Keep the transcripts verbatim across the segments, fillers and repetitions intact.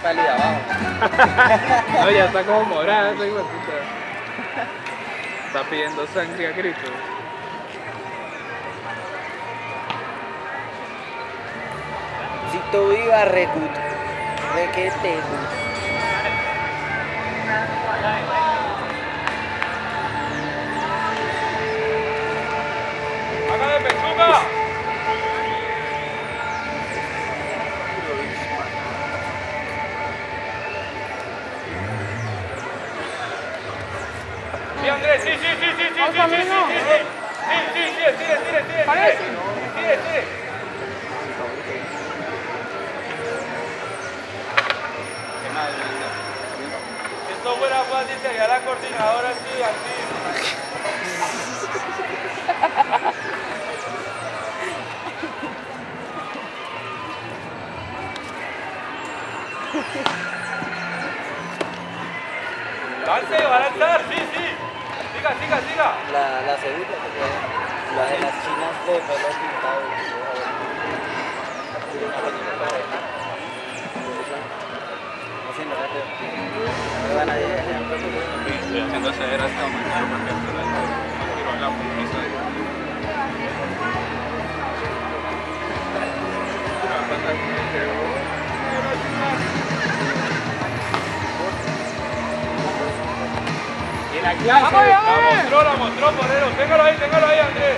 pálida abajo. No, ya está como morada esa hijo de puta. Está pidiendo sangre a grito. Si tú ibas re good, re que te good. ¡Hágale pechuga! Sí, Andrés, sí, sí, sí, sí, sí, sí, sí, sí, sí, sí, sí, sí, sí, estire, estire, estire, estire, estire, estire. Qué madre, si esto fuera fácil sería la coordinadora así, así. ¡Lance, va a lanzar! ¡Sí, sí! ¡Siga, siga, siga! La, la segunda, la de las chinas de pelo pintado. Haciendo rápido. No van a llegar. Estoy haciendo ceder hasta mañana porque el celular no tiró en la puntosa. La clase. La mostró, la mostró, Porero. Téngalo ahí, téngalo ahí, Andrés.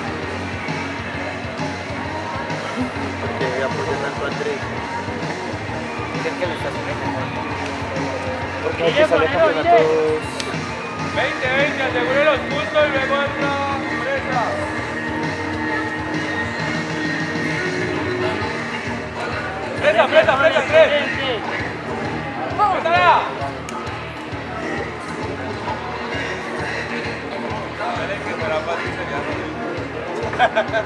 Porque apoyo tanto a Andrés. ¿Qué es que le está haciendo? Porque hay que salir campeonatos. veinte, veinte, asegure los puntos y luego entra presa. Presa, presa, presa, Andrés. ¡Préstala! Que fuera fácil sería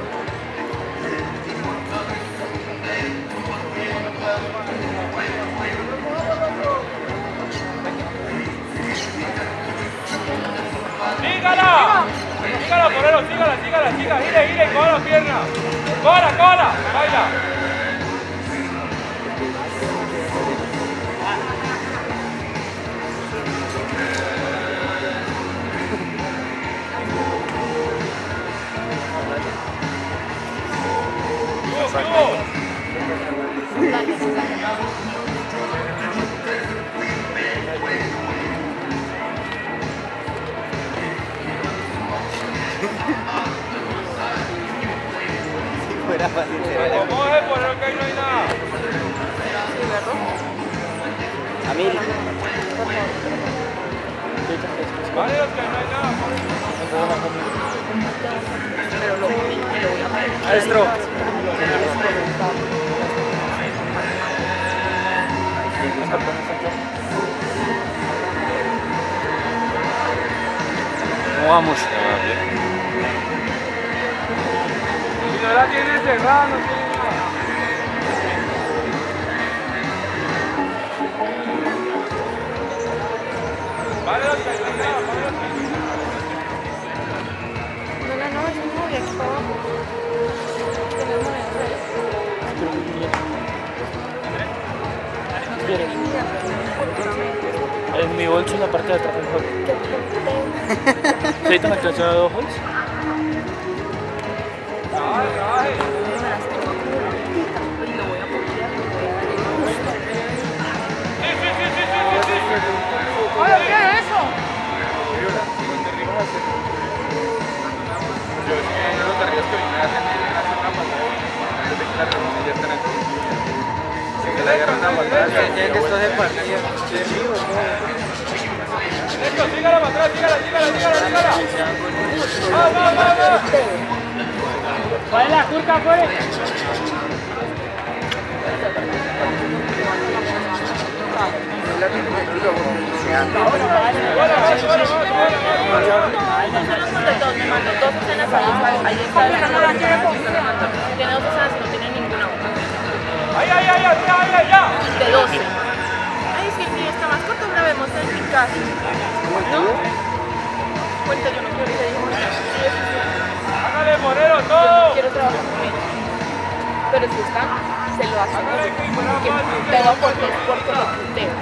¡sígala! ¡Sígala, Porero! ¡Sígala, sígala, sígala! ¡Gire, gire! ¡Coja la pierna! ¡Cola, cola! ¡Baila! Si fuera fácil sería. ¿Cómo es, Porero, que ahí no hay nada? A mil. Vale, los que ahí no hay nada. Maestro. ¿Cómo vamos? Si no la tienes cerrada, no tiene nada. Vale, los que ahí no hay nada. Vale, los que ahí no hay nada. No, no, no, es un móvil aquí para abajo. Tenemos En mi bolso en la parte de atrás del hall. ¿Sí te me alcanzó dos halls? Trabaje, trabaje. Sí, sí, sí, sí, sí, sí, sí. Oye, ¿qué es eso? Yo es que no los arriesgo que vine a hacer una pasada antes de que la reunión ya esté en el punto. Sé que la agarran a matar. Ya que esto es de partida. Esto, sígala para atrás, sígala, sígala, sígala, sígala. ¡Va, va, va, va! ¿Cuál es la curca, pues? Dos escenas ahí, ahí está el canal. Tiene dos escenas y no tiene ninguna. ¡Ay, ay, ay, ay, ay, ay, ya! De doce. Ay, sí, sí, está más corto, grabemos en mi casa. ¿No? Cuenta, yo no quiero ir ahí. Sí, sí, sí. ¡Hágale, Porero, Yo todo! no quiero trabajar con ellos. Pero si están. se lo hacen a uno, porque puteo porque es porque lo puteo.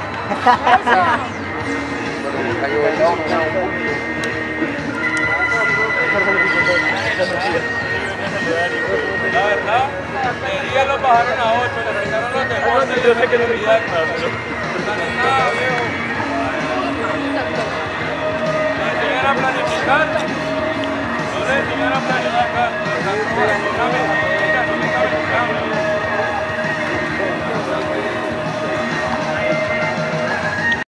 La verdad, el día lo bajaron a ocho, le quitaron los deportes y yo sé que no me nada, viejo. Le enseñan a planificar, no le enseñan a planificar.